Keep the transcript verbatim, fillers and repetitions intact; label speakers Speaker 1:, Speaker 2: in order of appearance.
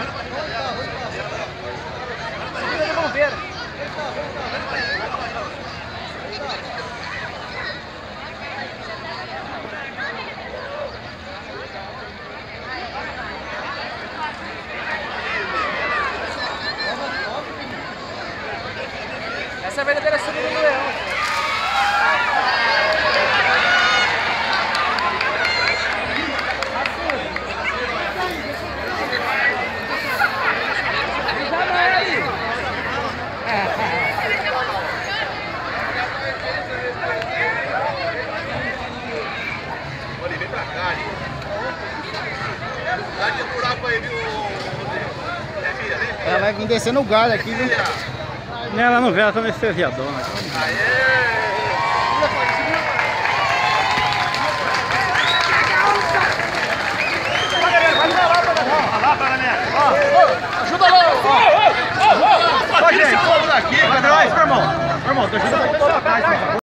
Speaker 1: Vamos ver. Essa é a verdadeira subida do leão.
Speaker 2: Olha, vem pra cá, ali. Dá de buraco aí, viu?
Speaker 3: Ela vai vir descendo o galho aqui, viu?
Speaker 4: Não, ela não vê, ela tá anestesiadona.
Speaker 1: Ajuda lá!
Speaker 2: Ó, gente, vamos aqui,
Speaker 4: Vai, irmão. Irmão, tô ajudando a pessoa atrás,